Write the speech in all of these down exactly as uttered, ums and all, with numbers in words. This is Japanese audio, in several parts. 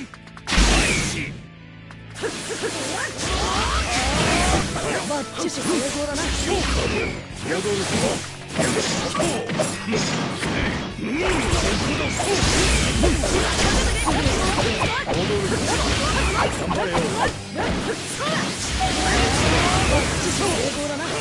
バッチシ成功だな。 戻るぞ。頑張れよ。 バッチシ成功だな。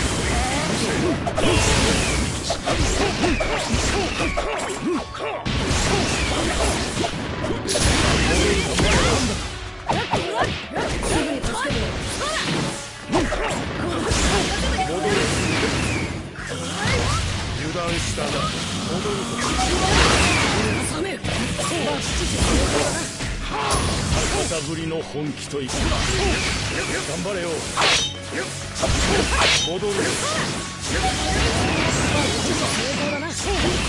油断したな。戻るぞ。 バッチシ成功だな。 博多ぶりの本気といく。頑張れよ。戻るぞ。 バッチシ成功だな。 戻るぞ。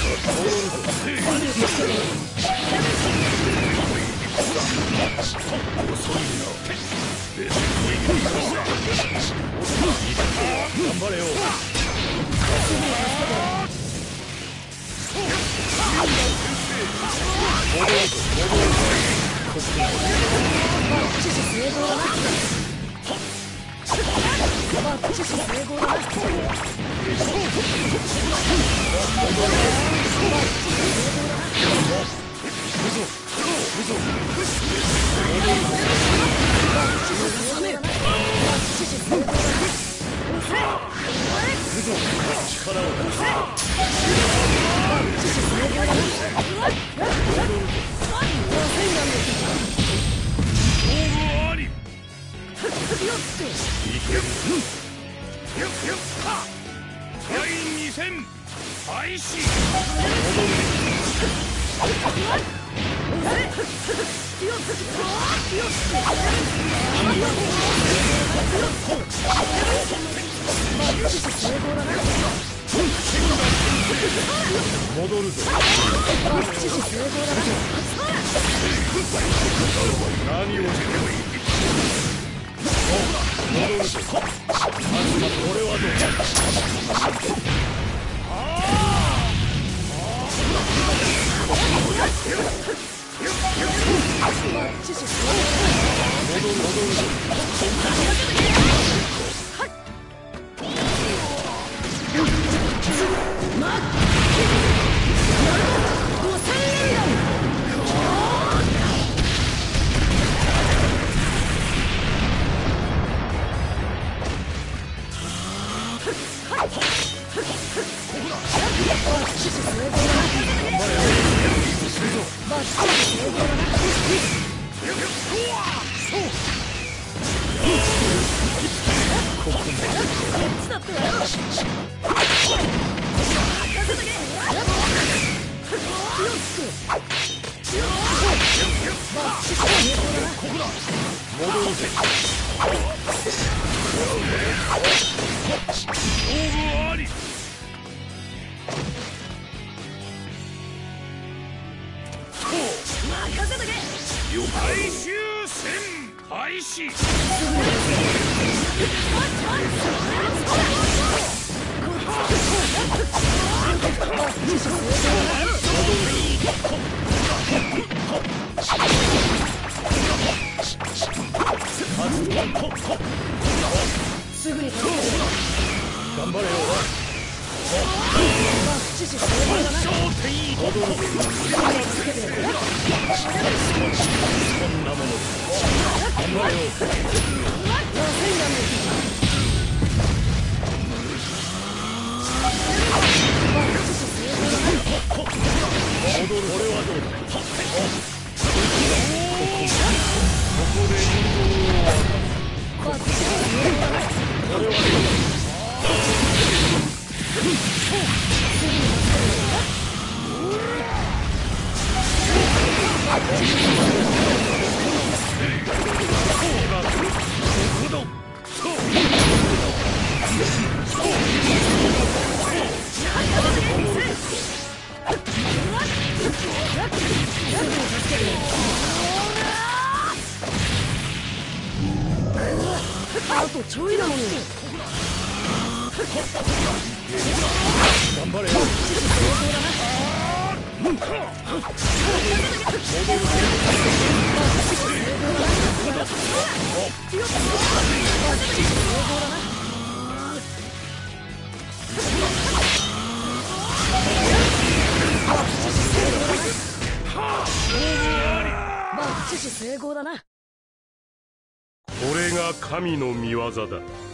遅いな。頑張れよ。戻るぞ。戻るぞ。 バッチシ成功だな。バッチシ成功だな。 開始。戻るぞ。何をしてもいい。戻るぞ。これはどうだ。最終戦開始。 すぐに頑張れよ。 バッチシ成功だな。 頂点に戻る。こんなもの頑張れよ。戻る。これはどうだ。ここで運動をバッチシ成功だな。 これはどうだ。 あとちょいだもん。 頑張れよ。 ババッチシ成功だな。 これが神の見業だ。